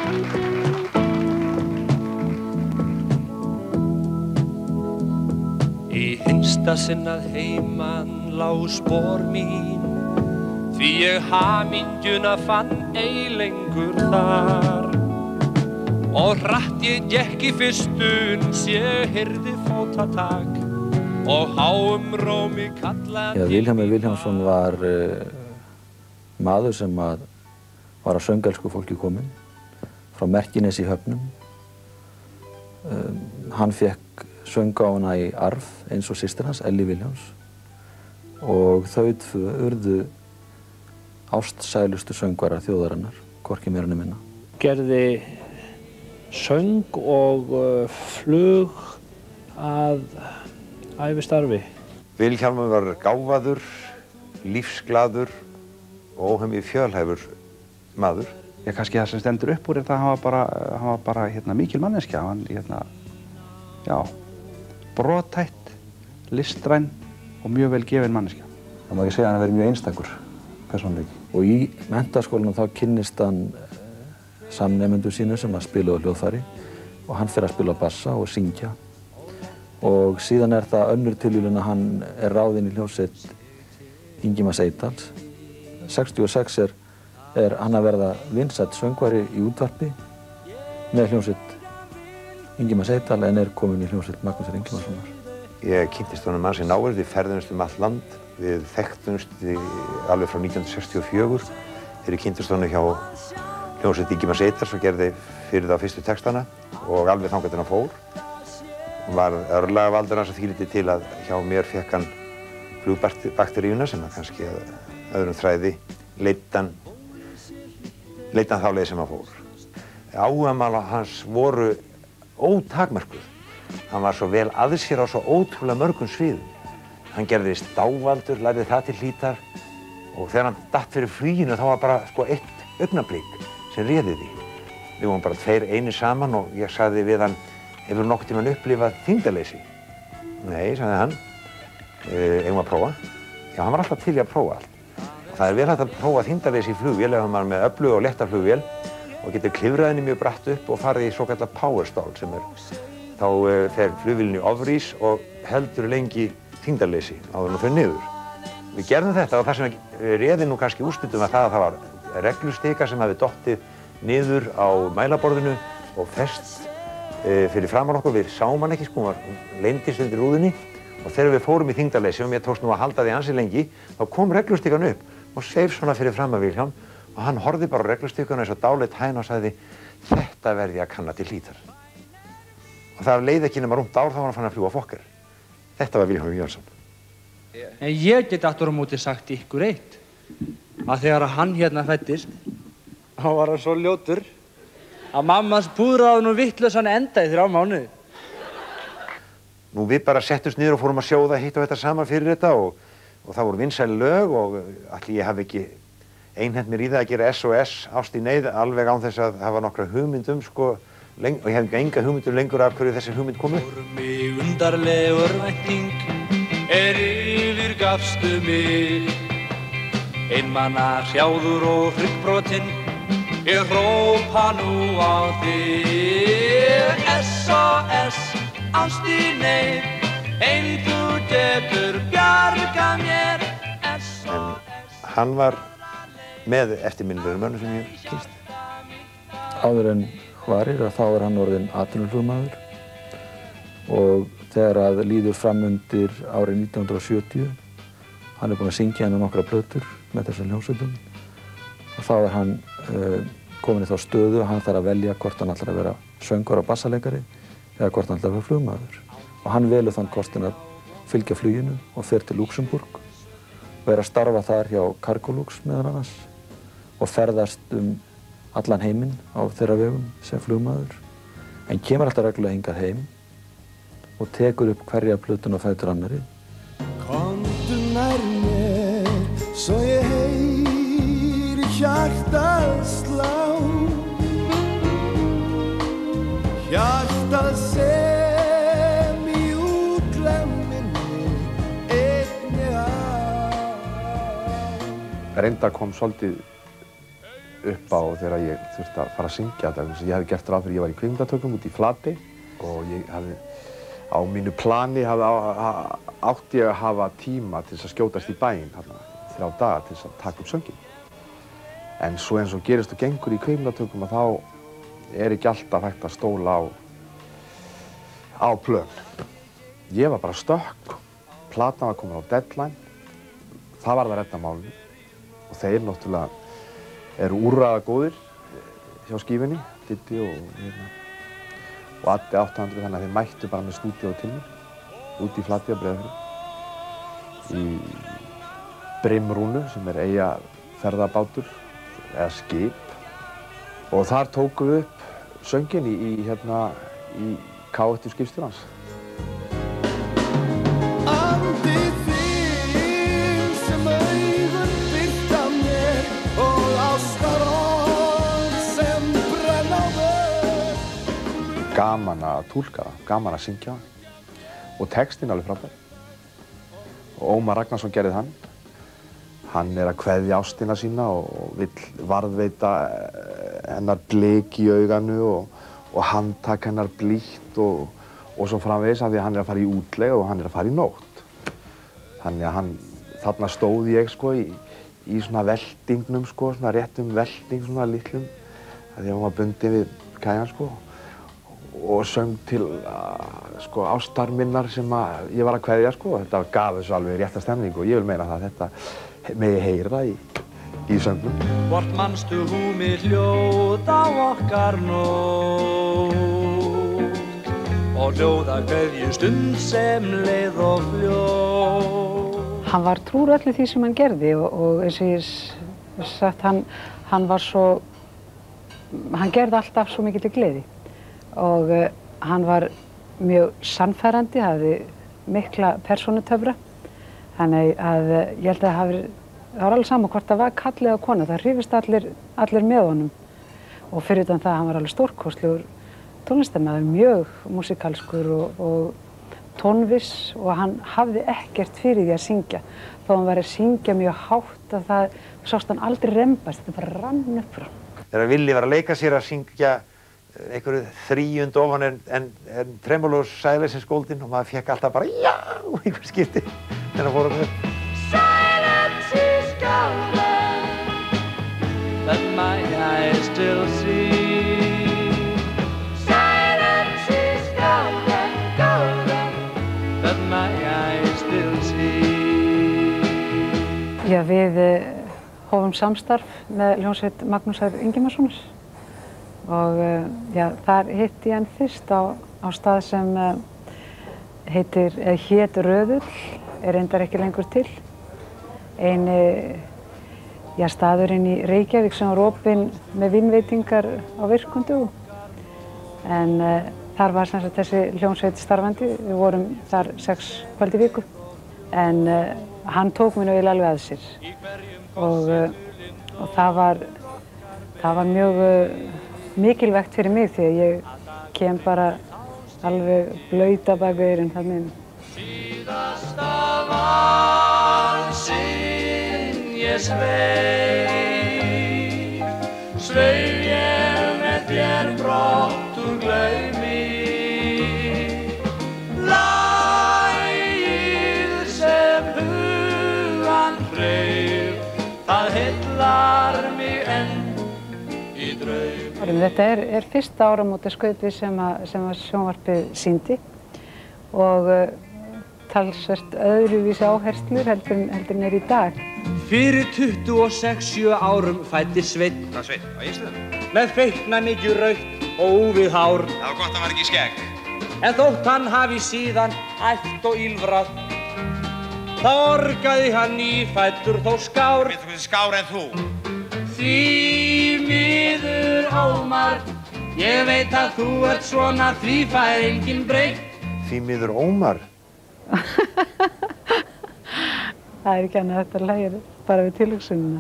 Í hinsta sinn að heiman lá spor mín, því ég hamingjuna fann ei lengur þar. Og hratt ég gekk í fyrstun, ég heyrði fótatak og háum rómi kallandi. Vilhjálmur Vilhjálmsson var maður sem var að söngelsku fólki kominn frá Merkinesi í Höfnum. Hann fékk söngáfuna í arf eins og systir hans, Ellý Vilhjálms, og þau tvö urðu ástsælustu söngvarar þjóðarinnar, hvorki meira né minna. Gerði söng og flug að ævistarfi. Vilhjálmur var gáfaður, lífsglaður og óhemju fjölhæfur maður. Kannski það sem stendur upp úr er að hann var bara mikil manneskja. Hann, brothætt, listræn og mjög vel gefin manneskja. Það má ekki segja að hann hafi verið mjög einstakur persónuleiki. Og í menntaskólanum þá kynnist hann samnemendur sínu sem að spila á hljóðfæri og hann fer að spila á bassa og syngja. Og síðan er það önnur tilviljun að hann er ráðinn í hljómsveit Ingimars Eydals. 66 er hann að verða vinsæll söngvari í útvarpi með hljómsveit Ingimars Eydal en er kominn í hljómsveit Magnúsar Ingimarssonar. Ég kynntist honum ansi náið, við ferðumst allt land, við þekktumst alveg frá 1964 þegar ég kynntist honum hjá hljómsveit Ingimars Eydals og gerði fyrir þá fyrstu textana og alveg þangað til hann fór. Hann var örlagavaldur hans að því liti til að hjá mér fékk hann flugbakteríuna sem að kannski að öðrum þræði leiddi hann þá leið sem hann fór. Áhugamál hans voru ótakmörkuð. Hann var svo vel að sér á svo ótrúlega mörgum sviðum. Hann gerðist dávaldur, lærði það til hlítar og þegar hann datt fyrir fluginu þá var bara eitt augnablik sem réði því. Við vorum bara tveir einir saman og ég sagði við hann: hefur nokkuð tímann upplifað þyngdarleysi? Nei, sagði hann. Eigum að prófa? Já, hann var alltaf til í að prófa allt. Og það er vel hægt að prófa þyngdarleysi í flugvél ef maður er með öfluga og létta flugvél og getur klifrað henni mjög bratt upp og farið í svokallað powerstall sem þá fer flugvélin í ofrís og heldur lengi þyngdarleysi áður en hún fer niður. Við gerðum þetta og það sem réði nú kannski úrslitum var það að það var reglustika sem hafði dottið niður á mælaborðinu og fest fyrir framan okkur. Við sáum hann ekki, hún leyndist undir rúðunni og þegar við fórum í þyngdarleysi og mér tókst nú að halda því ansi lengi þá kom reglustikan upp og seif svona fyrir fram að Vilhjálm og hann horfði bara á reglustikuna eins og dáleidd hæna og sagði: þetta verði ég að kanna til hlítar. Og það leið ekki nema rúmt ár þá var hann fann að fljúga Fokker. Þetta var Vilhjálmur Jónsson. En ég get aftur á móti sagt ykkur eitt, að þegar hann hérna fæddist þá var hann svo ljótur að mammas púðraði nú vittlausan enda í 3 mánuði. Nú við bara settumst niður og fórum að sjóða hitt og þetta saman fyrir þetta og það voru vinsæl lög og ætli ég hafi ekki einhent mér í það að gera SOS, ást í neyð, alveg án þess að hafa nokkra hugmyndum og ég hef enga hugmyndur lengur af hverju þessi hugmynd kom upp. Mig undarlegur vænting yfirgafstu mig, einmana hrjáður og hryggbrotinn, ég hrópa nú á þig. SOS, ást í neyð, ein þú getur bjargað mér. En hann var með eftirminnilegum mönnum sem ég kynst. Áður en varir þá er hann orðinn atvinnuflugmaður og þegar að líður fram undir árið 1970 hann er búinn að syngja henni nokkra plötur með þessum hljómsveitum og þá er hann komin í þá stöðu að hann þarf að velja hvort hann ætlar að vera söngvari og bassaleikari eða hvort hann ætlar að vera flugmaður og hann velur þann kostin að fylgja fluginu og fer til Luxemburg og er að starfa þar hjá Cargolux meðal annars og ferðast allan heiminn á þeirra vegum sem flugmaður en kemur alltaf reglulega hingað heim og tekur upp hverja plötuna á fætur annarri. Komdu nær mér svo ég heyri hjartað slá, hjartað sem í útglemminni einnig á. Reyndar kom svolítið upp á þegar ég þurfti að fara að syngja þetta. Ég hefði gert ráð fyrir, ég var í kvikmyndatökum út í Flatey og ég hafði á mínu plani átti ég að hafa tíma til þess að skjótast í bæinn þarna 3 daga til þess að taka upp sönginn. En svo eins og gerist og gengur í kvikmyndatökum að þá ekki alltaf hægt að stóla á plön. Ég var bara stökk, platan var komin á deadline, það var það að redda málinu og þeir náttúrulega eru úrræðagóðir hjá skífunni, Diddi og Addi 800, þannig að þeir mættu bara með stúdíó til mér út í Flatey á Breiðafirði í Brimrúnu sem eyjaferðabátur eða skip og þar tókum við upp sönginn í K1 skipstjórans. Andi þín sem augun birta mér og ástarorð sem brenna á vör. Gaman að túlka það, gaman að syngja og textinn alveg frábær. Og Ómar Ragnarsson gerði hann. Hann að kveðja ástina sína og vill varðveita hennar blik í auganu og handtak hennar blítt og svo framvegis af því að hann að fara í útlegð og hann að fara í nótt. Þannig að þarna stóð ég sko í svona veltingnum sko, svona réttum velting svona litlum, því að hún var bundin við kæjan sko og söng til sko ástar minnar sem ég var að kveðja sko. Þetta gaf þessu alveg rétta stemningu og ég vil meina það að þetta megi heyra í söngnum. Hvort manstu húmið hljóð á okkar nótt og hljóða kveðju stund sem leið og fljóð. Hann var trúr öllu því sem hann gerði og eins og ég sagt, hann gerði alltaf svo mikilli gleði og hann var mjög sannfærandi, hafði mikla persónutöfra. Þannig að ég held að það var alveg sama hvort það var karl eða kona, það hrifist allir með honum. Og fyrir utan það, hann var alveg stórkostlegur tónlistarmaður, mjög músíkalskur og tónviss og hann hafði ekkert fyrir því að syngja. Þó hann var að syngja mjög hátt að það sást hann aldrei rembast, þetta bara rann upp frá. Þegar Villi var að leika sér að syngja einhverju þríund ofan en Tremolo Silence Golden og maður fekk alltaf bara já í einhver skipti þegar hann fór að upp. Silence is golden, but my eyes still see. Silence is golden, golden, but my eyes still see. Já, við hófum samstarf með hljómsveit Magnúsar Ingimarssonar og þar hitti ég hann fyrst á stað sem hét Röðull, reyndar ekki lengur til. Staðurinn í Reykjavík sem var opinn með vínveitingar á virkum dögum. En þar var sem sagt þessi hljómsveit starfandi, við vorum þar 6 kvöld í viku. En hann tók mér nú alveg að sér og það var mjög mikilvægt fyrir mig því að ég kem bara alveg blauta bak við eyrun þarna inn. Síðasta valsinn ég sveif ég með þér brott úr glaumi. Lagið sem hugann hreif, það heillar mig enn í draumi. Þetta er fyrsta áramótaskaupið sem sjónvarpið sýndi og talsvert öðruvísi áherslur heldur en í dag. Fyrir 26 árum fæddist Sveinn. Hvað Sveinn? Á Ísland? Með feikna mikið rautt og úfið hár. Það var gott að hann var ekki í skegg. En þótt hann hafi síðan æft og ýlfrað, þá orgaði hann nýfæddur þó skár. Veitu hvað skár en þú? Því miður Ómar, ég veit að þú ert svona, því fær enginn breytt. Því miður Ómar? Það ekki annað, þetta lægir bara við tilhugsunina.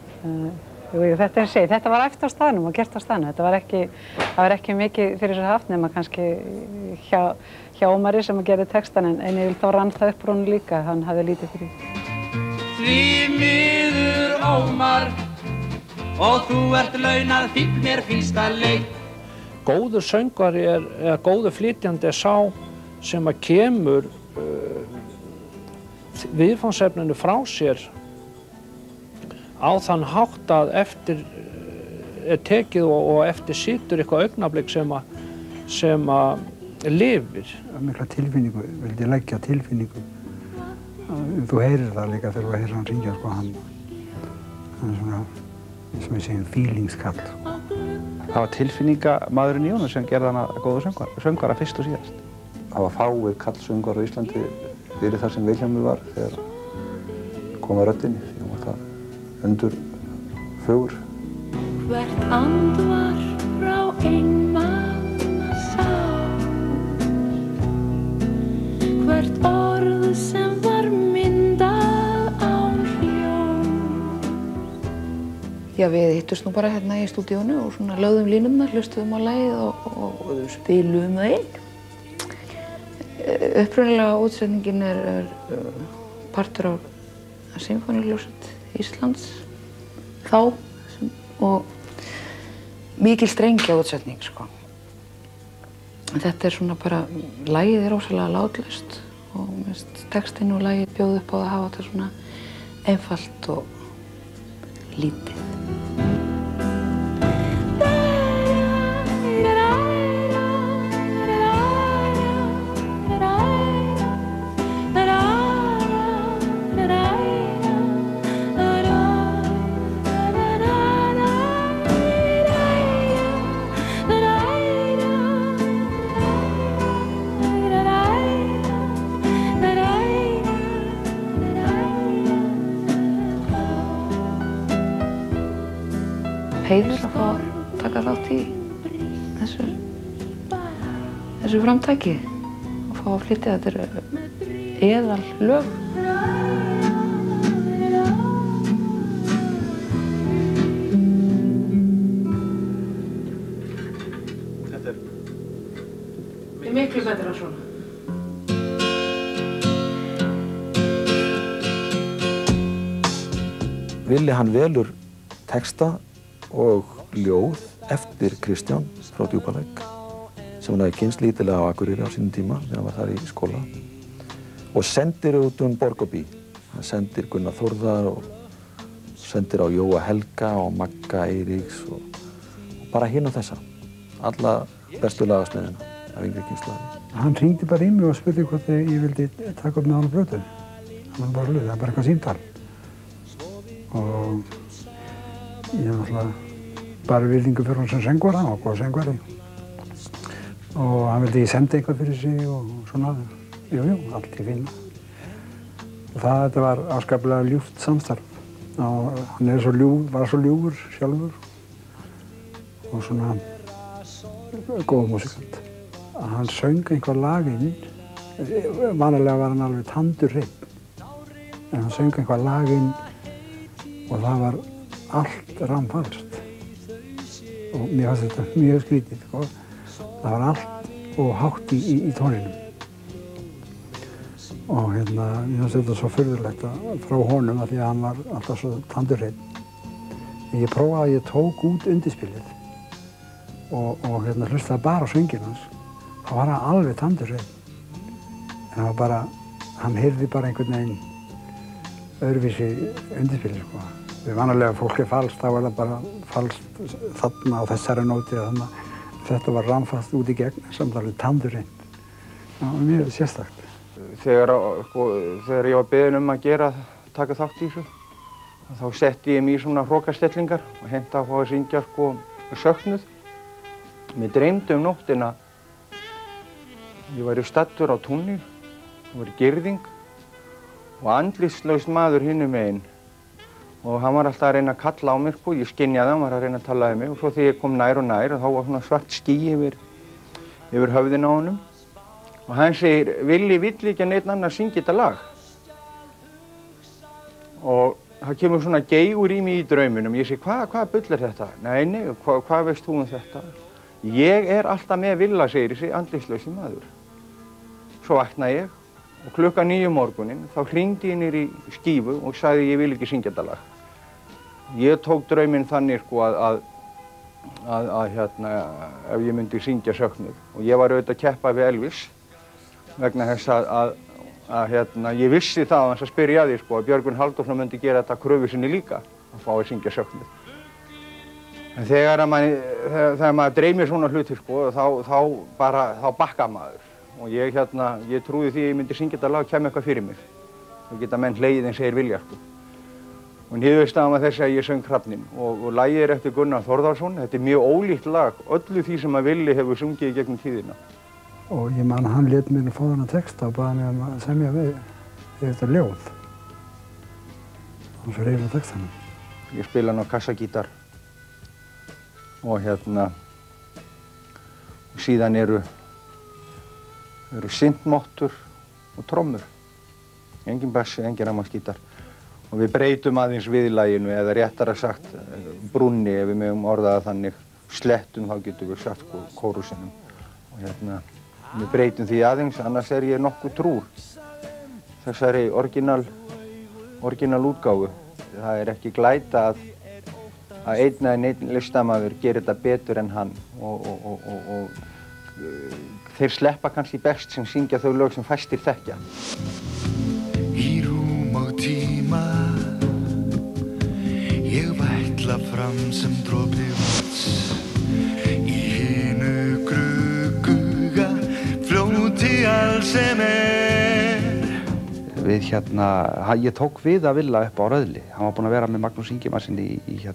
Þetta var æft á staðnum og gert á staðnum. Það var ekki mikið fyrir þessu haft nema kannski hjá Ómari sem gerði textan en ég vil þá rann það upp úr honum líka, hann hafði lítið fyrir. Því miður Ómar, og þú ert launað fíll, mér finnst það leik. Góður söngvari eða góður flytjandi sá sem að kemur viðfangsefninu frá sér á þann hátt að eftir er tekið og eftir situr eitthvað augnablik sem að lifir. Mikla tilfinningu, vildi leggja tilfinningu. Þú heyrir það líka þegar þú heyrir hann syngja, sko, hann er svona, eins og við segjum, feelingskall. Það var tilfinningamaðurinn í honum sem gerði hana góða söngvara fyrst og síðast. Það var fáir kallsöngvar á Íslandi fyrir það sem Vilhjálmur var þegar kom að röddinni, því hann var það undur fögur. Hvert andvarp frá einmana sál, hvert orð sem var myndað án hljóm. Já, við hittust nú bara hérna í stúdíónu og svona lögðum línurnar, hlustuðum á lagið og spiluðum það inn. Upprunalega útsetningin er partur af Sinfóníuhljómsveit Íslands þá og mikil strengja útsetning, sko. Þetta er svona bara, lagið er rosalega látlaust og textinn og lagið bjóð upp á að hafa þetta svona einfalt og lítið. Heiður að fá að taka þátt í þessu framtaki og fá að flytja. Þetta eru eðal lög. Þetta er miklu betra svona. Villi hann velur texta og ljóð eftir Kristján frá Djúpalæk sem hann hafði kynnst lítillega á Akureyri á sínum tíma þegar hann var þar í skóla og sendir út Borgarbí. Hann sendir Gunnar Þórðar og sendir á Jóa Helga og Magga Eiríks og bara hinn og þessa. Alla bestu lagasmiðina af yngri kynslóðinni. Hann hringdi bara í mig og spurði hvort ég vildi taka upp með hann á plötu. Það var bara eitthvað símtal. Og ég hef náttúrulega bara virðingu fyrir hann sem söngvari, hann var góð söngvari. Og hann vildi ég senda eitthvað fyrir sig og svona, jú, allt í fína. Og þetta var afskaplega ljúft samstarf. Og hann var svo ljúfur sjálfur og svona góð músikant. Hann söng einhver lag inn, vanalega var hann alveg tandurhreinn, en hann söng einhver lag inn og það var allt ramfalskt og mér fannst þetta mjög skrítið, sko. Það var allt og hátt í tóninum og hérna, mér fannst þetta svo furðulegt frá honum af því að hann var alltaf svo tandurhreinn. Ég prófaði að ég tók út undirspilið og hérna hlustaði bara á sönginn hans, þá var hann alveg tandurhreinn en það var bara, hann heyrði bara einhvern veginn öðruvísi undirspilið, sko. Við vanalega fólk er falskt, þá er það bara falskt þarna á þessari nóti þannig að þetta var ramfast út í gegn samt alveg tandurhreint. Það var mjög sérstakt. Þegar ég var beðinn að taka þátt í þessu, þá setti ég mig í svona hrokastellingar og henta að fá að syngja söknuð. Mér dreymdi nóttina ég væri staddur á túnni, það var girðing og andlitslaus maður hinum megin. Og hann var alltaf að reyna að kalla á mig, ég skynjaði hann var að reyna að tala við mig og svo þegar ég kom nær og nær þá var svona svart ský yfir höfðinu á honum og hann segir, Villi vill ekki að neitt annar syngja þetta lag. Og það kemur svona geigur í mig í drauminum, ég segi, hvað bull er þetta? Nei, hvað veist þú um þetta? Ég er alltaf með Villa, segir þessi andlitslausi maður. Svo vaknaði ég og klukkan 9 morguninn þá hringdi ég niður í skífu og sagði ég vil ekki syngja þetta lag. Ég tók drauminn þannig sko að hérna, ef ég myndi syngja söknuð. Og ég var auðvitað að keppa við Elvis vegna þess að hérna, ég vissi það að spyrja að því sko að Björgvin Halldórsson myndi gera þetta kröfu sinni líka að fá að syngja söknuð. En þegar maður dreymir svona hluti sko þá bakkar maður. Og ég trúði því að ég myndi syngja þetta lag og kæmi eitthvað fyrir mig. Þá geta menn hlegið eins og þeir vilja sko. Og niðurstaðan var þessi að ég söng Hrafninn og lagið er eftir Gunnar Þórðarsson. Þetta er mjög ólíkt lag, öllu því sem að Villi hefur sungið í gegnum tíðina. Og ég man að hann lét mér fá þennan texta og baði mig að semja við þetta ljóð. Og svo reyna textanum. Ég spila hann á kassagítar og síðan eru syntmottur og trommur. Engin bassi, engin rafmagnsgítar. Og við breytum aðeins viðlaginu, eða réttara sagt brúnni, ef við megum orða það þannig, slettum þá getum við sagt kórusinum. Og við breytum því aðeins, annars er ég nokkuð trúr þessari orginal útgáfu. Það er ekki glæta að einn listamaður gerir þetta betur en hann og þeir sleppa kannski best sem syngja þau lög sem fæstir þekkja. Í rúm og tíma ég vætla fram sem dropi vatns í hinu grugguga fljóti alls sem ég tók við að Villa upp á Rauðli. Hann var búinn að vera með Magnús Ingimarssyni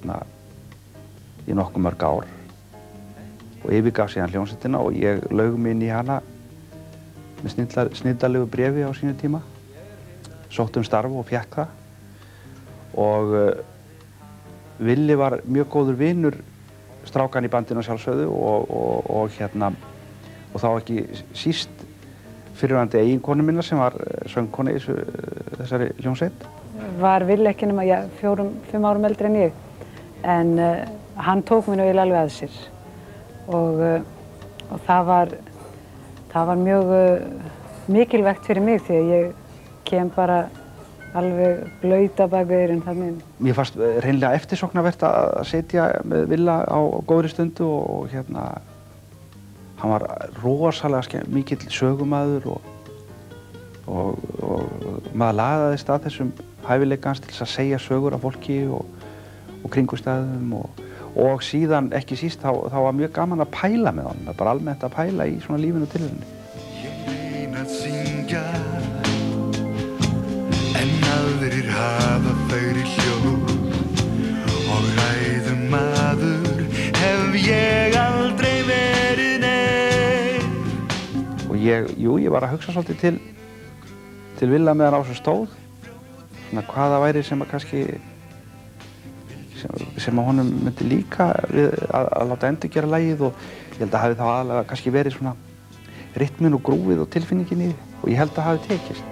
í nokkuð mörg ár og yfirgaf síðan hljómsveitina og ég laug mig inn í hana með snilldarlegu bréfi á sínu tíma. Sótt starf og fékk það og Villi var mjög góður vinur strákan í bandinu sjálfsögðu og þá ekki síst fyrrverandi eiginkonu minna sem var söngkona í þessari hljómsveit. Var Villi ekki nema 4-5 árum eldri en ég en hann tók mig nú eiginlega alveg að sér og það var mjög mikilvægt fyrir mig því að ég kem bara alveg blauta bak við eyrun þannig. Mér fannst hreinlega eftirsóknarvert að sitja með Villa á góðri stundu og hann var rosalega mikill sögumaður og maður lagaðist að þessum hæfileika hans til þess að segja sögur af fólki og kringumstæðum og síðan ekki síst þá var mjög gaman að pæla með honum, bara almennt að pæla í svona lífinu og tilverunni. Ég reyna að syngja en aðrir hafa þau í hljóð og ræðumaður hef ég aldrei verið neinn. Og ég var að hugsa svolítið til Villa meðan á þessu stóð, svona hvaða væri sem að kannski sem að honum myndi líka við að láta endurgera lagið og ég held að hafi þá aðalega kannski verið svona rytminn og grúfið og tilfinningin í því og ég held að hafi tekist.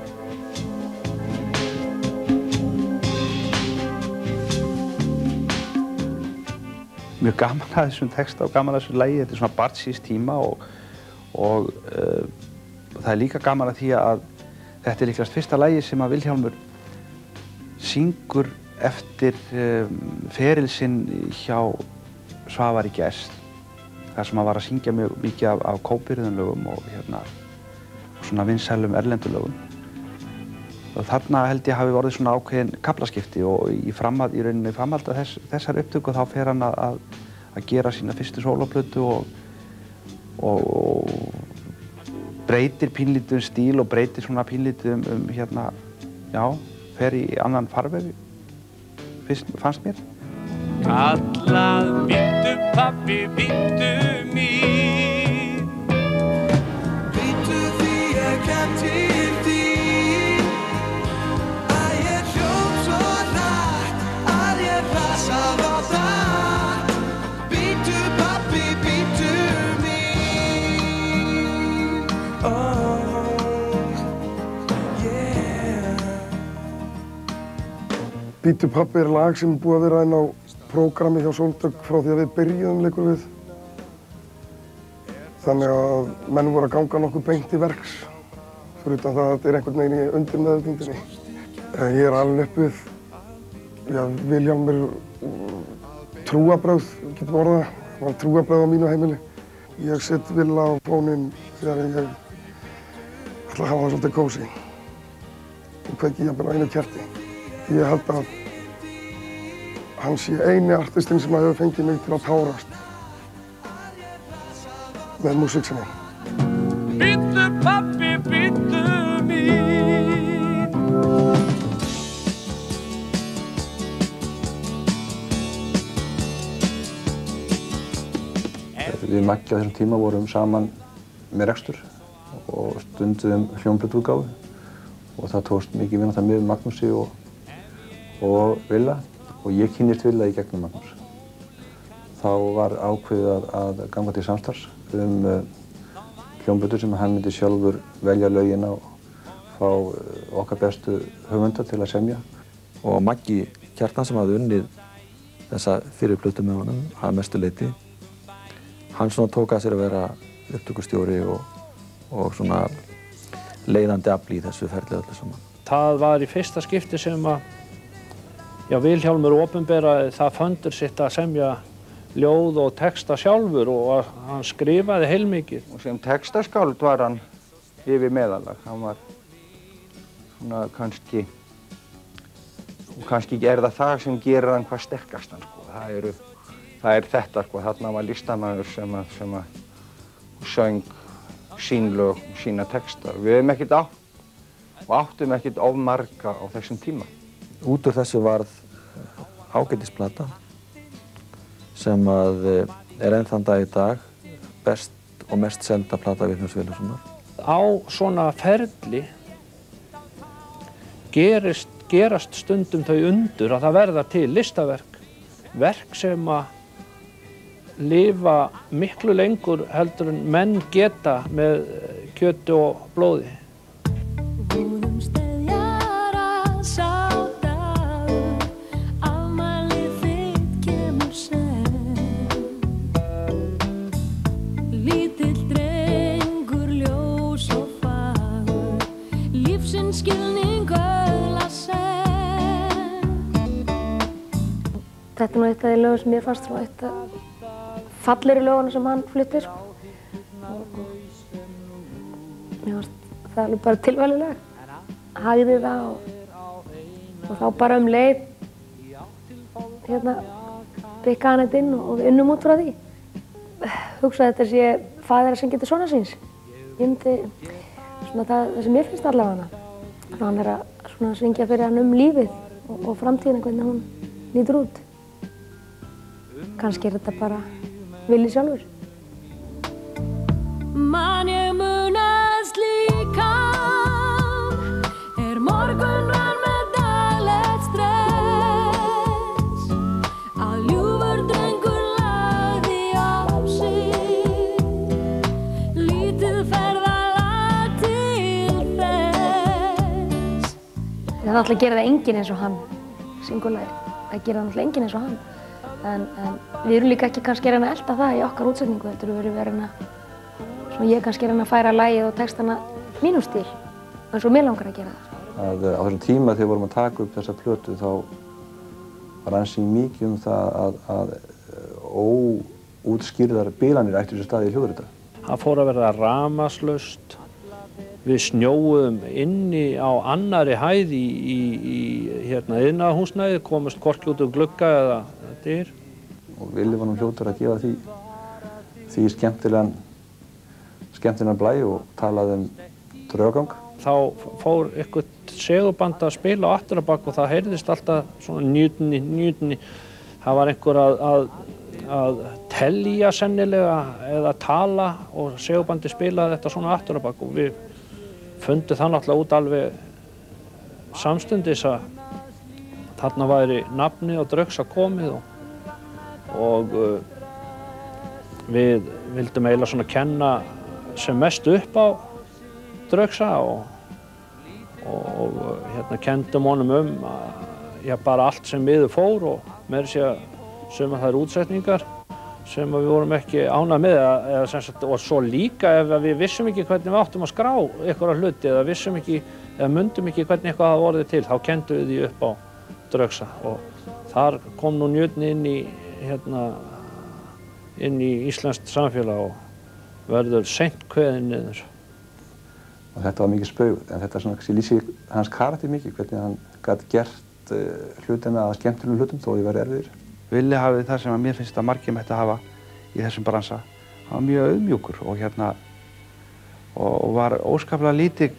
Mjög gaman að þessum texta og gaman að þessu lagi, þetta er svona barn síns tíma og það er líka gaman að því að þetta er líklegast fyrsta lagi sem að Vilhjálmur syngur eftir feril sinn hjá Svavari Gest þar sem hann var að syngja mjög mikið af kópyrðunlögum og svona vinsælum erlendulögum. Og þarna held ég hafi orðið svona ákveðin kaflaskipti og í rauninni framhald af þessar upptöku þá fer hann að gera sína fyrstu sólóplötu og breytir pínlítið stíl og breytir svona pínlítið fer í annan farveg. Fannst mér. Kallað bíddu pabbi, bíddu mín. Bíddu því ég kem til þín að ég hljóp svo hratt að ég hrasað á það. Bíddu pabbi, bíddu mín. Bíddu pabbi er lag sem er búið að vera inn á prógrammi hjá Sóldögg frá því að við byrjuðum leikur við. Þannig að menn voru að ganga nokkuð beint í verks, fyrir utan það að þetta er einhvern veginn í undirmeðvitundinni. Ég er alveg upp við Já, Vilhjálmur trúarbrögð, getum orðað. Það var trúarbrögð á mínu heimili. Ég set Villa á fóninn þegar ég ætla að hafa það svolítið kósí. Og kveiki jafnvel á einu kerti. Ég held að hann sé eini artistinn sem hefur fengið mig til að tárast með músík sinni. Bíddu pabbi, bíddu mín. Við Maggi á þessum tíma vorum saman með rekstur og stunduðum hljómplötuútgáfu og það tókst mikið vinna það með Magnúsi og Villa og ég kynnist Villa í gegnum Magnús. Þá var ákveðið að ganga til samstarfs hljómplötur sem hann myndi sjálfur velja lögin og fá okkar bestu höfundar til að semja. Og Maggi Kjartan sem hafði unnið þessa fyrir plötu með honum að mestu leyti, hann svona tók að sér að vera upptökustjóri og svona leiðandi afl í þessu ferli öllu saman. Það var í fyrsta skipti sem að Vilhjálmur opinberaði það föndur sitt að semja ljóð og texta sjálfur og hann skrifaði heilmikið. Og sem textaskáld var hann yfir meðalag. Hann var svona kannski er það sem gerir hann hvað sterkastan, sko. Það er þetta, sko. Þarna var listamaður sem að söng sín lög, sína texta. Við hefum ekkert og áttum ekkert of marga á þessum tíma. Út úr þessu varð ágætisplata sem að er enn þann dag í dag best og mest selda plata Vilhjálms Vilhjálmssonar. Á svona ferli gerast stundum þau undur að það verða til listaverk, verk sem að lifa miklu lengur heldur en menn geta með kjöti og blóði. Þetta er nú eitt af því lögum sem ég fannst svona eitt af fallegri lögunum sem hann flutti, sko. Mér fannst það alveg bara tilvælileg. Hægði það og þá bara leið bikkaði hann þetta inn og við unnum út frá því. Hugsaði þetta sé faðir að syngja til sonar síns. Ég myndi, svona það sem mér finnst allavega hana. Hann er að syngja fyrir hann lífið og framtíðina, hvernig hún lítur út. Kannski er þetta bara Villi sjálfur. Man ég munast líkan, morgun var með daglegt stress, að ljúfur drengur lagði á sig, lítið ferðalag til þess. Það ætla að gera það enginn eins og hann, syngur lagið. Það gera það náttúrulega enginn eins og hann. En við erum líka ekki kannski að reyna að elta það í okkar útsetningu. Þetta eru verið að reyna, svona ég kannski reyna að færa lagið og textana mínum stíl, eins og mér langar að gera það. Á þessum tíma þegar við vorum að taka upp þessa plötu þá var ansi mikið það að óútskýrðar bilanir ættu sér stað í hljóðrita. Það fór að verða rafmagnslaust. Við snjóuðum inni á annarri hæð í iðnaðarhúsnæði, komust hvorki út úr glugga eða dyr. Og Villi var nú hljótur að gefa því skemmtilegan blæ og talaði draugagang. Þá fór eitthvað seguband að spila á afturabak og það heyrðist alltaf svona njútni. Það var einhver að telja sennilega eða tala og segubandi spilaði þetta svona afturabak og við fundum það náttúrulega út alveg samstundis að þarna væri nafnið og Draugsa komið og við vildum eiginlega svona kenna sem mest upp á Draugsa og kendum honum bara allt sem miður fór og meira sér suma þær útsetningar sem við vorum ekki ánægð með og svo líka ef við vissum ekki hvernig við áttum að skrá einhverja hluti eða vissum ekki eða mundum ekki hvernig eitthvað hafði orðið til þá kendum við því upp á Draugsa og Þar kom nú Njörni inn í íslenskt samfélag og verður seint kveðinn niður. Og þetta var mikið spaug, en þetta svona lýsir hans karakter mikið, hvernig hann gat gert hlutina að skemmtilegum hlutum þó því væri erfiðir. Villi hafði það sem að mér finnst að margir mætti að hafa í þessum bransa. Hann var mjög auðmjúkur og var óskaplega lítið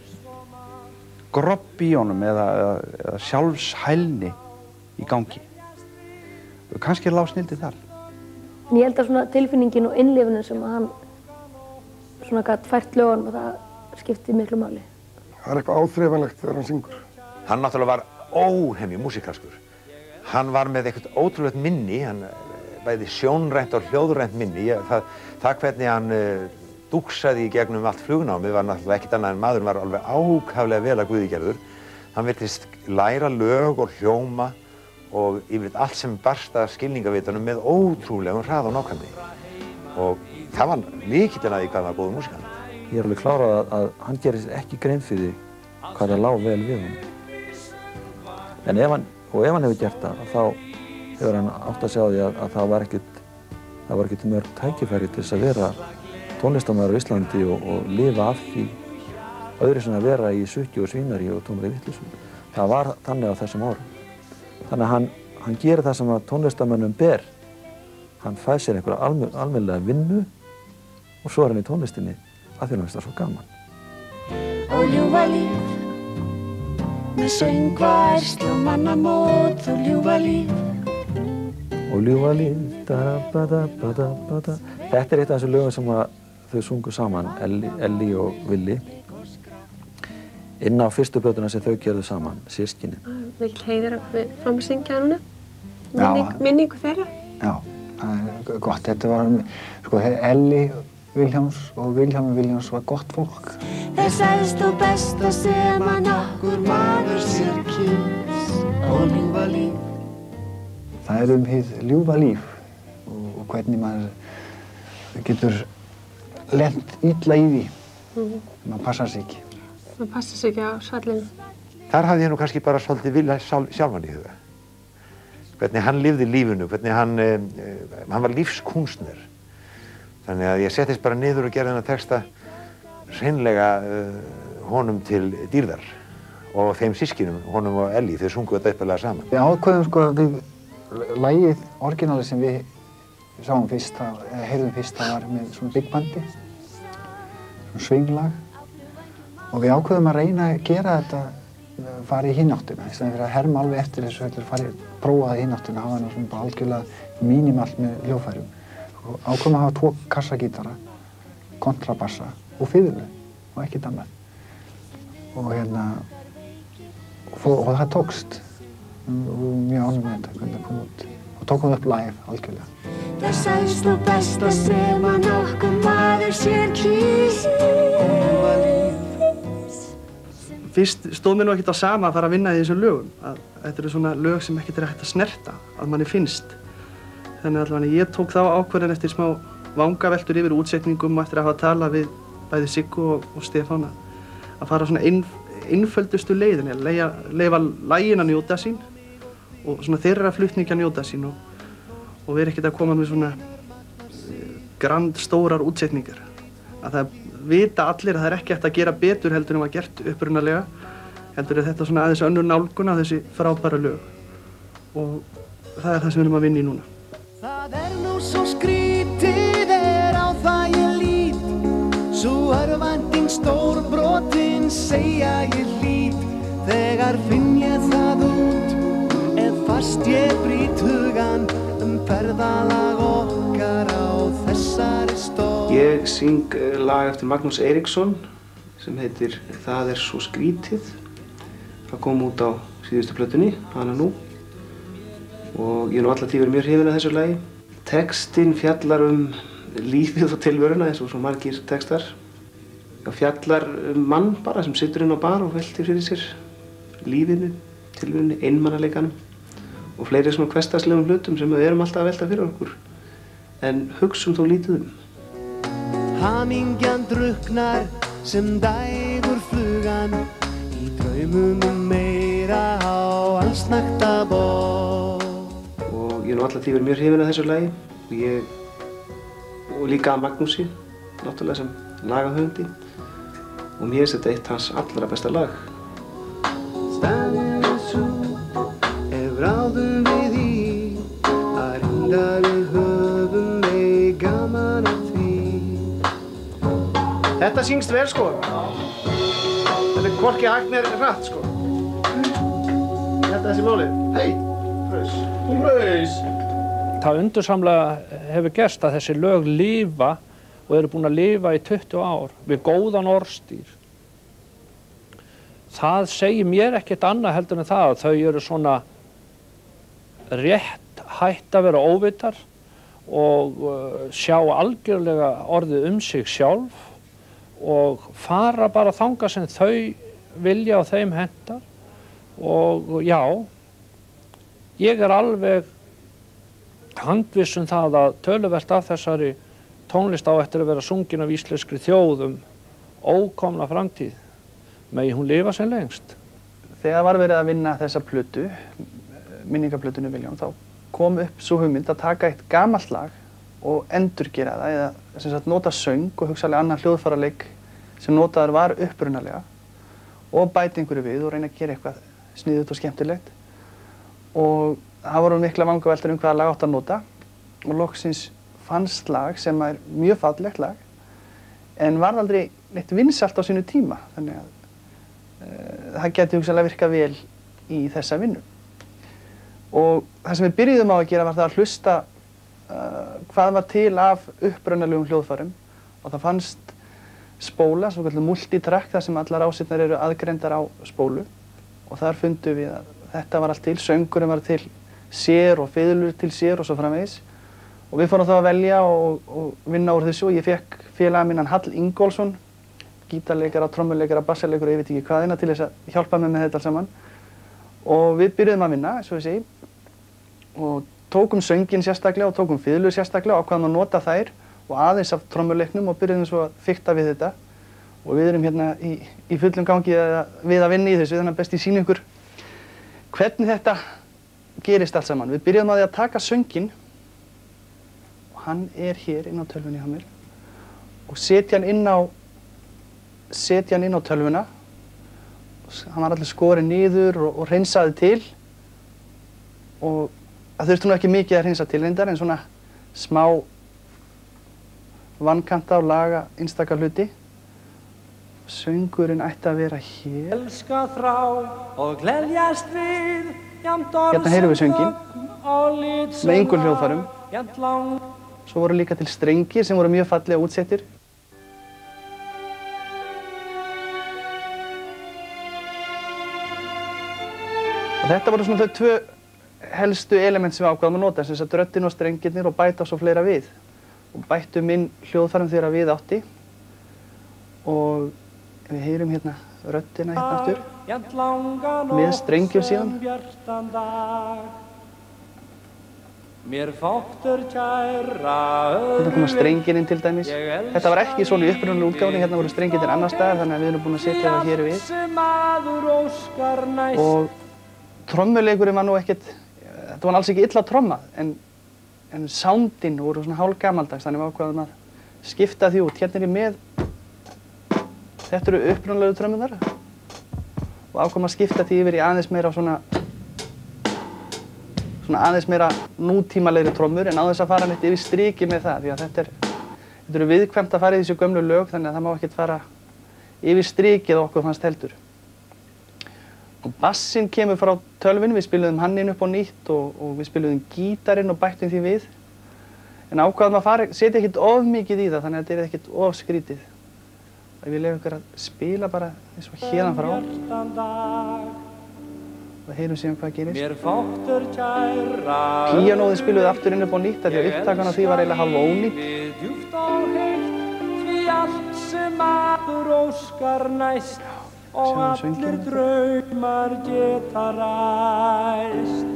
grobb í honum eða sjálfshælni í gangi. Kannski lá snildi þar. En ég held að svona tilfinningin og innlifunin sem að hann svona gat fært lögunum og það skipti miklu máli. Það er eitthvað áþreifanlegt þegar hann syngur. Hann náttúrulega var óhemju músíkalskur. Hann var með eitthvað ótrúlegt minni, hann bæði sjónrænt og hljóðrænt minni. Það hvernig hann dúksaði í gegnum allt flugnámið var náttúrulega ekkert annað en maðurinn var alveg ákaflega vel að guði gerður. Hann virtist læra lög og hljóma og yfirleitt allt sem barst að skilningavitanum með ótrúlegum hrað og nákvæmni. Og það var lykillinn að því hvað var góður músíkant. Ég er alveg klárað að hann gerir sér ekki grein fyrir hvað það lá vel við honum. En ef hann hefur gert það, þá hefur hann átt að sjá því að það var ekkert mörg tækifæri til þess að vera tónlistarmaður á Íslandi og lifa af því öðru sem að vera í sukki og svínari og tómri vitleysu. Það var þannig á þessum árum. Þannig að hann gerir það sem að tónlistarmönnum ber. Hann fær sér einhverja almennilega vinnu og svo er hann í tónlistinni að því hann finnst það svo gaman. Ó ljúfa líf, með söngvarslu og mannamót, ó ljúfa líf. Ó ljúfa líf, da-da-ba-da-ba-da-ba-da. Þetta er eitt af þessu lögum sem þau sungu saman, Elli og Villi, inn á fyrstu plötuna sem þau gerðu saman, systkinin. Mikill heiður að við fáum að syngja núna, minningu þeirra. Já, það er gott. Þetta var, sko, Elli Vilhjálms og Vilhjálmur Vilhjálms var gott fólk. Þess æðst og besta sem að nokkur maður sér kýs, ó ljúfa líf. Það er hið ljúfa líf og hvernig maður getur lent illa í því. Maður passar sig ekki. Maður passar sig ekki á svallinu. Þar hafði ég nú kannski bara svolítið vilja sjálfan í huga. Hvernig hann lifði lífinu, hvernig hann var lífskúnstner. Þannig að ég settist bara niður og gerði þennan texta hreinlega honum til dýrðar og þeim systkinum, honum og Elli, þau sungu þetta uppalega saman. Við ákveðum sko við lagið, orginalið sem við sáum fyrst, eða heyrðum fyrst, það var með svona big bandi, svona swinglag og við ákveðum að reyna að gera þetta fara í hináttina, í staðinn fyrir að herma alveg eftir þessu heldur prófa það í hináttina, hafa það svona bara algjörlega mínimalt með hljóðfærum. Ákveðum að hafa 2 kassagítara, kontrabassa og fiðlu og ekkert annað. Og og það tókst. Og mjög ánægður með þetta, hvernig það kom út. Og tókum það upp live, algjörlega. Þess æðst og besta sem að nokkur maður sér kýs, ljúfa líf. Fyrst stóð mér nú ekkert á sama að fara að vinna í þessum lögum. Þetta eru svona lög sem ekkert er hægt að snerta, að manni finnst. Þannig allavega ég tók þá ákvörðun eftir smá vangaveltur yfir útsetningum og eftir að hafa talað við bæði Siggu og Stefán að fara svona einföldustu leiðinni, að leyfa laginu að njóta sín og svona þeirra flutningi að njóta sín og vera ekkert að koma með svona stórar útsetningar. Að það vita allir að það er ekki hægt að gera betur heldur en var gert upprunalega, heldur er þetta svona aðeins önnur nálgun af þessi frábæra lög og það er það sem við erum að vinna í núna. Það er nú svo skrítið á það ég lít, svo örvænting stórbrotin segja ég lít, þegar finn ég það út, ef fast ég brýt hugan ferðalag okkar á þessari stóð. Ég syng lag eftir Magnús Eiríksson sem heitir Það er svo skrítið. Það kom út á síðustu plötunni, hana nú. Og ég nú alla tíð verið mjög hrifinn af þessu lagi. Textinn fjallar lífið og tilveruna eins og svo margir textar. Það fjallar mann bara sem situr inn á bar og veltir fyrir sér lífinu, tilverunni, einmannaleikanum og fleiri svona hversdagslegum hlutum sem við erum alltaf að velta fyrir okkur. En hugsum þó lítið Hamingjan drukknar sem dægur flugan í draumum meira á allsnægta borð. ég hef nú alla tíð verið mjög hrifinn af þessu lagi og líka af Magnúsi, náttúrulega sem lagahöfundi og mér finnst þetta eitt hans allra besta lag. Staðið er svo ef ráðum við í að rinda við höfum við gaman af því. Þetta syngst vel sko. Þetta hvorki hægt né hratt sko. Þetta þessi málið. Hei, frös. Frös. Það undursamlega hefur gerst að þessi lög lifa og eru búin að lifa í 20 ár við góðan orðstír. Það segir mér ekkert annað heldur en það að þau eru svona rétt hætt að vera óvitar og sjá algjörlega orðið sig sjálf og fara bara þangað sem þau vilja og þeim hentar og já, ég alveg handviss það að töluvert af þessari tónlist á eftir að vera sungin af íslenskri þjóð ókomna framtíð. Megi hún lifa sem lengst. Þegar var verið að vinna þessa plötu, minningaplötunu William, þá kom upp sú hugmynd að taka eitt gamalt lag og endurgera það eða sem sagt nota söng og hugsanlega annan hljóðfæraleik sem notaður var upprunalega og bæta einhverju við og reyna að gera eitthvað sniðugt og skemmtilegt. Og það voru mikla vangaveltur hvaða lag átt að nota og loksins fannst lag sem mjög fallegt lag en var aldrei neitt vinsælt á sínu tíma, þannig að það geti hugsanlega virkað vel í þessa vinnu. Og það sem við byrjuðum á að gera var það að hlusta hvað var til af upprunalegum hljóðfærum og það fannst spóla, svokölluð multitrack, þar sem allar ásýrnar eru aðgreindar á spólu og þar fundum við að þetta var allt til, söngurinn var til sér og fiðlur til sér og svo framvegis og við fórum þá að velja og vinna úr þessu og ég fekk félaga minn Hall Ingólfsson, gítarleikara, trommuleikara, bassaleikara, ég veit ekki hvaðina, til þess að hjálpa mér með þetta allt saman og við byrjuðum að vinna, eins og ég segi og tókum sönginn sérstaklega og tókum fiðlur sérstaklega og ákvaðum að nota þær og aðeins af trommuleiknum og byrjuðum svo að fikta við þetta og við erum hérna í fullum gangi við að vinna í þessu, þannig að best ég sýni ykkur hvernig þetta gerist allt saman. Við byrjuðum að því að taka sönginn og hann hér inn á tölvunni hjá mér og setja hann inn á tölvuna. Hann var allir skorinn niður og hreinsaði til og það þurfti nú ekki mikið að hreinsa til reyndar en svona smá vankanta og laga einstaka hluti. Söngurinn ætti að vera hér. Elska þrá og gleðjast við. Hérna heyrum við sönginn með engum hljóðfærum. Svo voru líka til strengir sem voru mjög fallega útsettir. Og þetta voru svona þau tvö helstu element sem við ákváðum að nota, sem sagt röddin og strengirnir og bæta svo fleira við. Og bættum inn hljóðfærum þegar við átti. Og við heyrum hérna röddina hérna aftur með strengjum síðan. Hérna koma strengin inn til dæmis. Þetta var ekki svona í upprunalegri útgáfunni, hérna voru strengirnir annars staðar þannig að við erum búin að setja það hér við. Og trommuleikurinn var nú ekkert, þetta var alls ekki illa trommað en soundin voru svona hálfgamaldags þannig við ákváðum að skipta því út. Hérna er ég með, þetta eru upprunalegu trommunar og ákváðum að skipta því yfir í aðeins meira svona aðeins meira nútímalegri trommur en á þess að fara neitt yfir strikið með það því að þetta eru viðkvæmt að fara í þessu gömlu lög þannig að það má ekkert fara yfir strikið okkur fannst heldur. Og bassinn kemur frá tölvunni, við spiluðum hann inn upp á nýtt og við spiluðum gítarinn og bættum því við. En ákváðum að setja ekkert of mikið í það þannig að þetta er ekkert of skrítið. Og við lefum ykkur að spila bara eins og hérna frá. Og heyrum síðan hvað gerist. Píanóðið spiluðu aftur inn upp á nýtt því að upptakan á því var eiginlega hálf ónýtt. Og allir draumar geta ræst.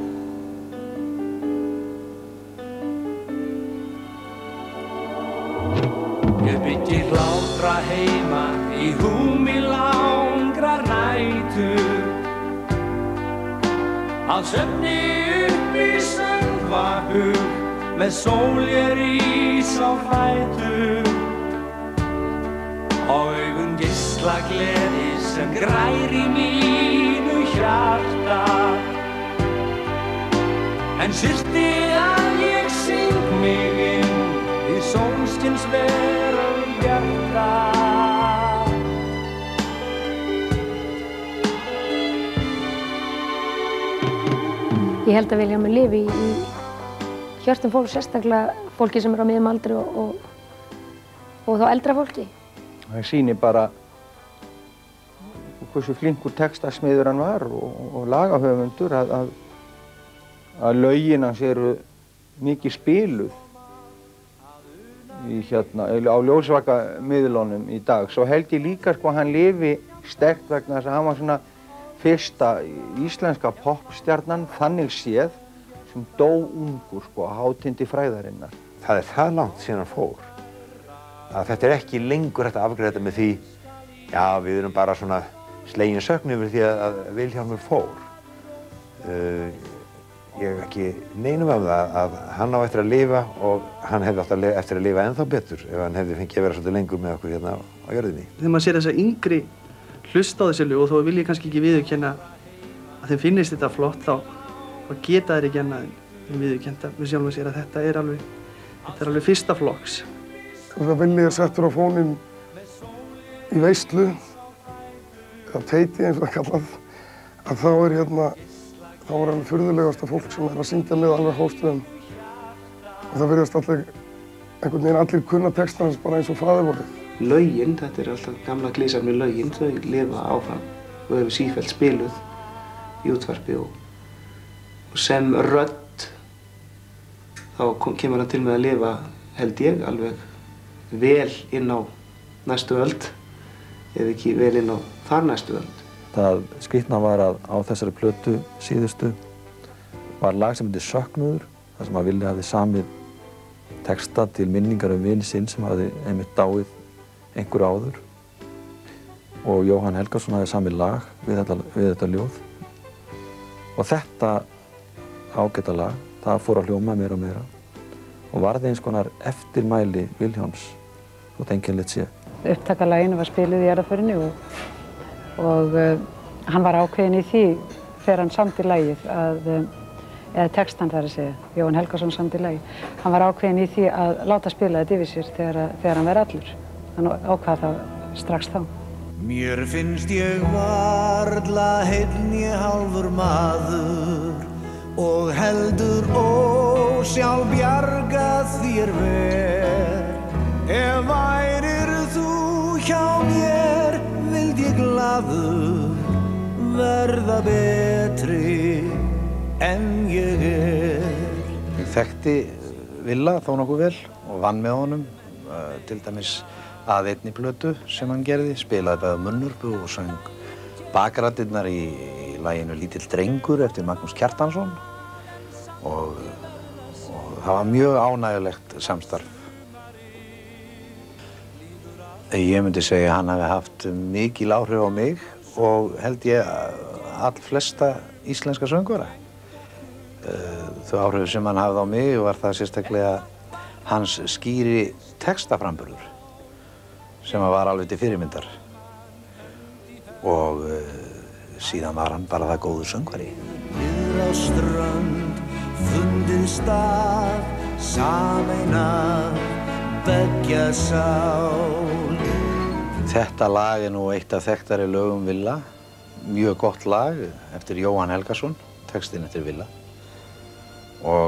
Ég byggi hlátra heima í húmi langrar nætur að svefni upp í söngva hug með sól ég rís á fætur og augun geisla gleði sem grær í mínu hjarta en syrti að ég syng mig inn í sólskins veröld bjarta. Ég held að Vilhjálmur lifi í hjörtum fólks, sérstaklega fólki sem er á miðjum aldri og þá eldra fólki. Það sýnir bara hversu flinkur textasmiður hann var og lagahöfundur að lögin hans eru mikið spiluð á ljósvakamiðlunum í dag. Svo held ég líka að hann lifi sterkt vegna þess að hann var svona fyrsta íslenska popstjarnan þannig séð sem dó ungur hátindi fræðarinnar. Það er það langt síðan hann fór að þetta er ekki lengur hægt að afgreiða þetta með því já, við erum bara svona slegin sögn yfir því að Vilhjálmur fór. Ég er ekki neinum af það að hann á eftir að lifa og hann hefði átt eftir að lifa ennþá betur ef hann hefði fengið að vera svolítið lengur með okkur hérna á jörðinni. Þegar maður sér þessa yngri hlusta á þessi lög og þó vil ég kannski ekki viðurkenna að þeim finnist þetta flott þá geta þeir ekki annað en viðurkennta við sjálfum sér að þetta er alveg fyrsta flokks. Þegar Villi er settur á fóninn í veislu eða teiti eins og það kallað að þá er alveg furðulegasta fólk sem er að syngja með alveg hóstum og það virðast einhvern veginn allir kunna textans bara eins og faðirvorið. Lögin, þetta er alltaf gamla glísar með lögin, þau lifa áfram og eru sífellt spiluð í útvarpi og sem rödd þá kemur hann til með að lifa, held ég, alveg vel inn á næstu öld ef ekki vel inn á þar næstu öld. Það skrýtna var að á þessari plötu síðustu var lag sem heitir Söknuður þar sem að Villi hafði samið texta til minningar vini sinn sem hafði einmitt dáið einhver áður og Jóhann Helgason hafði samið lag við þetta ljóð og þetta ágæta lag, það fór að hljóma meira og meira og varði eins konar eftirmæli Vilhjálms þótt einkennilegt sé. Upptakalaginu var spiluð í jarðarförinni og hann var ákveðinn í því þegar hann samdi lagið eða textan þar að segja, Jóhann Helgason samdi lagið. Hann var ákveðinn í því að láta spila þetta yfir sér þegar hann verið allur. Hann ákvað það strax þá. Mér finnst ég varla heinn ég hálfur maður og heldur ósjálf bjarga þér ver. Ef værir þú hjá mér vild ég glaður verða betri en ég er. Ég þekkti Villa þó nokkuð vel og vann með honum til dæmis að einni plötu sem hann gerði, spilaði bæði munnurpu og söng bakraddirnar í laginu Lítill drengur eftir Magnús Kjartansson og það var mjög ánægjulegt samstarf. Ég myndi segja að hann hafi haft mikil áhrif á mig og held ég allflesta íslenska söngvara. Þau áhrif sem hann hafði á mig var það sérstaklega hans skýri textaframburður sem var alveg til fyrirmyndar og síðan var hann bara það góður söngvari. Niður á strönd, fundið stað, sameinað, beggja sál. Þetta lag er nú eitt af þekktari lögum Villa, mjög gott lag eftir Jóhann Helgason, textinn eftir Villa og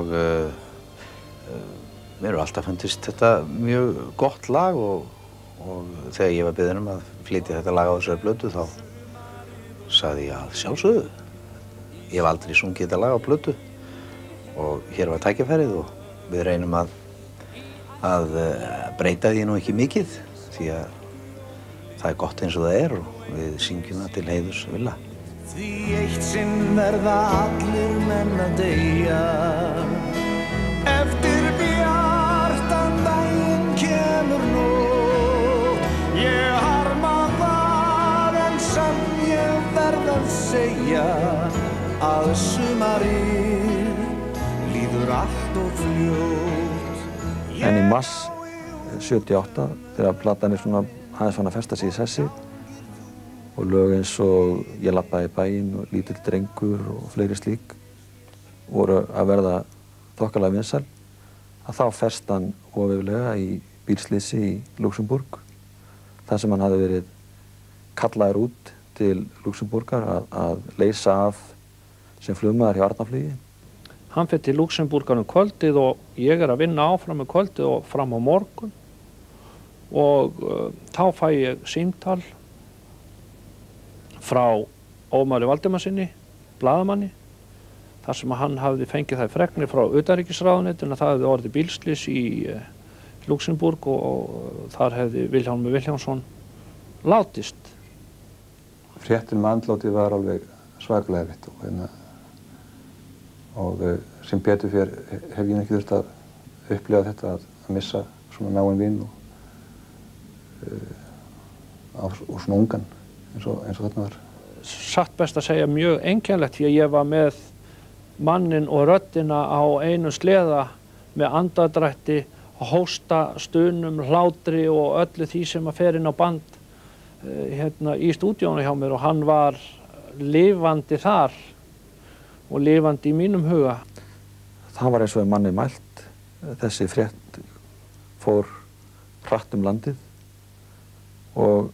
mér hefur alltaf fundist þetta mjög gott lag og þegar ég var beðinn um að flytja þetta lag á þessari plötu þá sagði ég að sjálfsögðu. Ég hef aldrei sungið þetta lag á plötu og hér var tækifærið og við reynum að breyta því nú ekki mikið því að það er gott eins og það er og við syngjum það til heiðurs Villa. Því eitt sinn verða allir menn að deyja eftir bjartan daginn kemur nótt. Ég harma það en samt ég verð að segja að sumarið líður allt og fljótt. En í mars 78, þegar platan svona aðeins fann að festa sig í sessi og lög eins og Ég labbaði í bæinn og Lítill drengur og fleiri slík voru að verða þokkalega vinsæl, að þá fest hann ofalega í bílslysi í Luxemburg, þar sem hann hafði verið kallaður út til Luxemburgar að leysa af sem flugmaður hjá Arnarflugi. Hann fer til Luxemburgar kvöldið og ég að vinna áfram með kvöldið og fram á morgun og þá fæ ég símtal frá Ómari Valdimarsinni, blaðamanni, þar sem hann hafði fengið þær fregnir frá utanríkisráðuneytinu að það hefði orðið bílslys í Luxemburg og þar hefði Vilhjálmur Vilhjálmsson látist. Fréttin andlátið var alveg svakalega erfitt og sem betur fyrir hef ég ekki þurft að upplifa þetta að missa svona náinn vin og svona ungan eins og þarna var. Satt best að segja mjög einkennilegt því að ég var með mannin og röddina á einu sleða með andardrætti, hósta, stunum, hlátri og öllu því sem að fer inn á band í stúdíónu hjá mér og hann var lifandi þar og lifandi í mínum huga. Það var eins og manni mælt, þessi frétt fór hratt landið og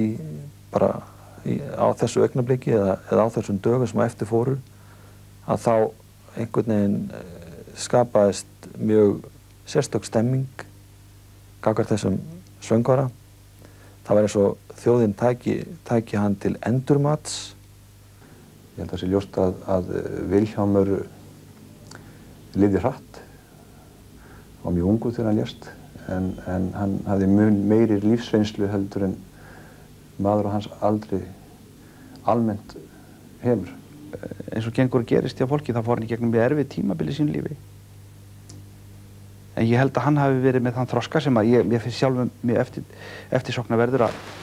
á þessu augnabliki eða á þessum dögum sem eftir fóru að þá einhvern veginn skapaðist mjög sérstök stemming gagnvart þessum söngvara. Það var eins og þjóðin tæki hann til endurmats. Ég held að það sé ljóst að Vilhjálmur lifði hratt. Hann var mjög ungur þegar hann lést en hann hafði mun meiri lífsreynslu heldur en maður á hans aldri almennt hefur. Eins og gengur og gerist hjá fólki þá fór hann í gegnum mjög erfið tímabili í sínu lífi. En ég held að hann hafi verið með þann þroska sem að ég finnst sjálfum mjög eftirsóknarverður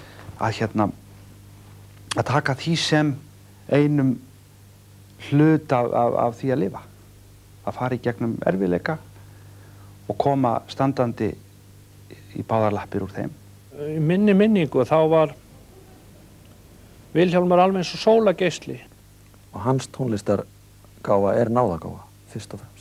að taka því sem einum hlut af því að lifa. Að fara í gegnum erfiðleika og koma standandi í báðar lappir úr þeim. Í minni minningu þá var Vilhjálmur alveg eins og sólargeisli. Og hans tónlistargáfa náðagáfa, fyrst og fremst.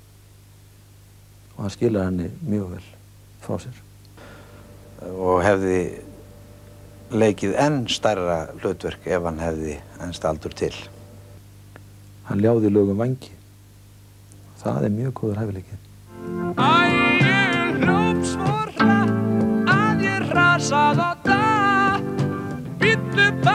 Og hann skilar henni mjög vel frá sér. Og hefði leikið enn stærra hlutverk ef hann hefði ennst aldur til. Hann ljáði lögum vængi. Það mjög góður hæfileiki. Ég hljóp svo hratt að ég rasað á dag. Bíddu bara